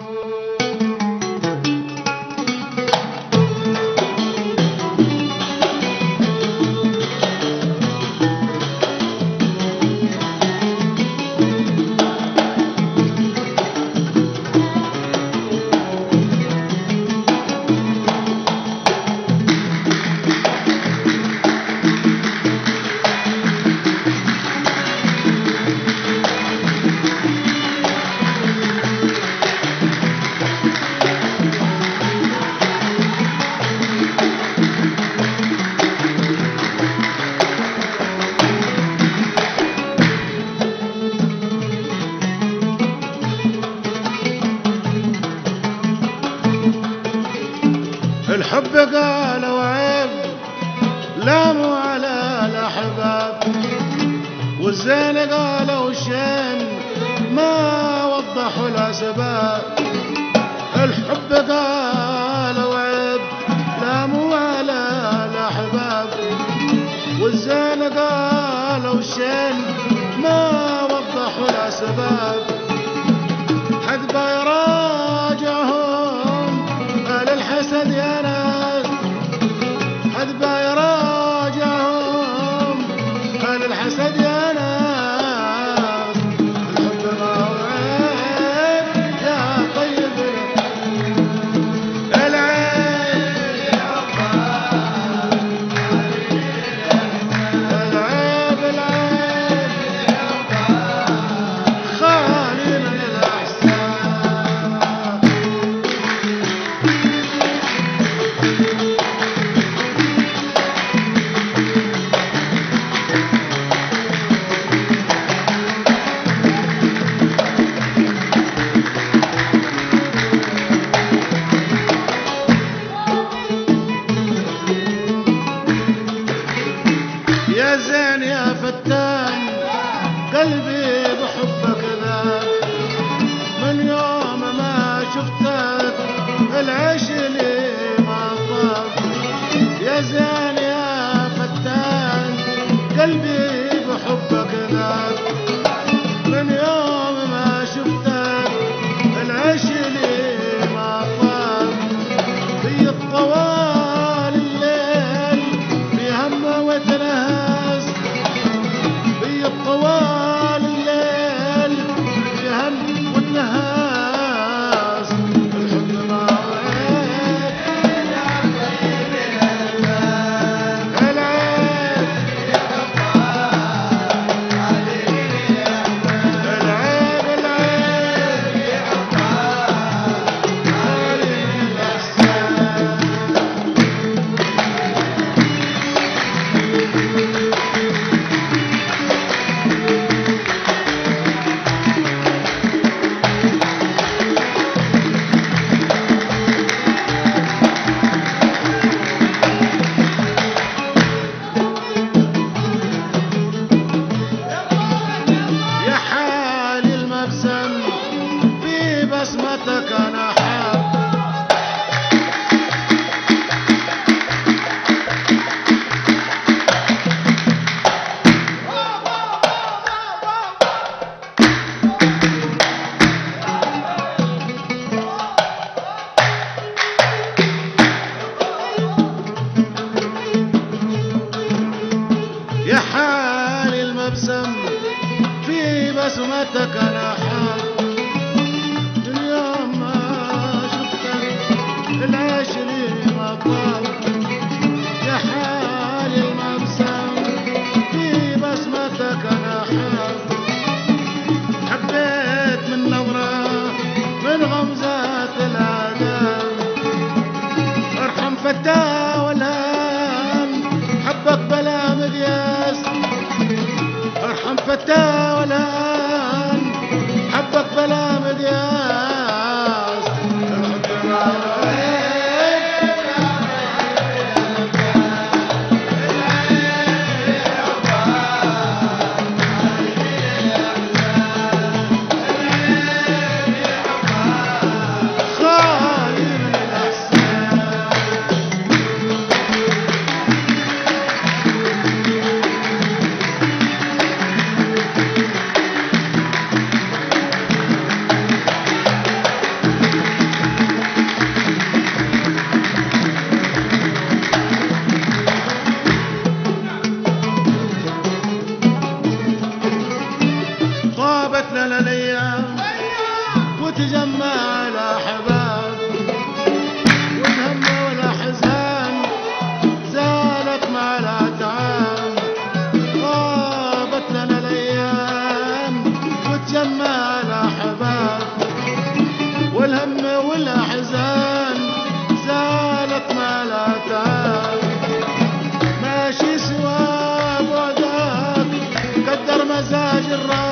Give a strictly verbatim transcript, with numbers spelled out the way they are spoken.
الحب قالوا عيب لاموا على الأحباب، والزين قالوا شين ما وضحوا الأسباب. الحب قالوا عيب لاموا على الأحباب، والزين قالوا شين ما وضحوا الأسباب. حد بيراجعهم قال الحسد يا ناس، حد بيراجعهم قال الحسد يا ناس. الحب موعد يا طيب العيب، العيب العيب خالي من الأحسان. يا زين يا فتان قلبي بحبك ذاب، من يوم ما شفتك العيش لي ما طاب. يا زين يا فتان قلبي بحبك ذاب، من يوم ما شفتك العيش لي ما طاب. في الطوال الليل في هم وتنهس، في الطوال الليل في هم وتنهس. الحب موعد يا طيب الألباب، العيب العيب العيب خالي من الأحسان. يا حالي المبسم في بسمتك أنا حاب. يا حالي المبسم في بسمتك أنا حاب. اليوم ما وتجمع الأحباب، والهم والأحزان زالت مع الأتعاب، غابت لنا الأيام وتجمع الأحباب، والهم والأحزان زالت مع الأتعاب، ماشي سوى بعدك قدر مزاج الراس